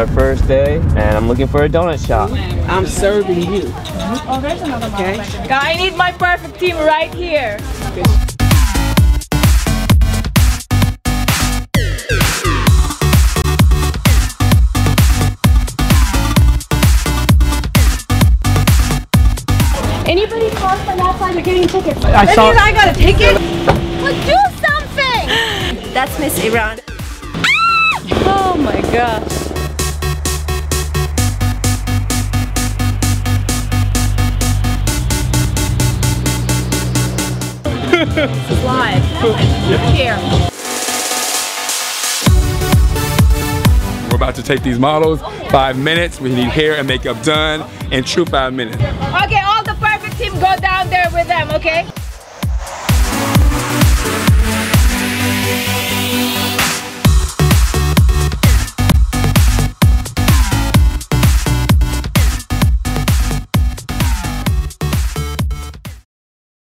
our first day, and I'm looking for a donut shop. I'm serving you. Okay? I need my perfect team right here. Anybody call from that side? You're getting tickets. I got a ticket? Well, do something! That's Miss Iran. Oh my gosh. This is live. Here. We're about to take these models, 5 minutes. We need hair and makeup done in true 5 minutes. Okay, all the perfect team go down there with them, okay?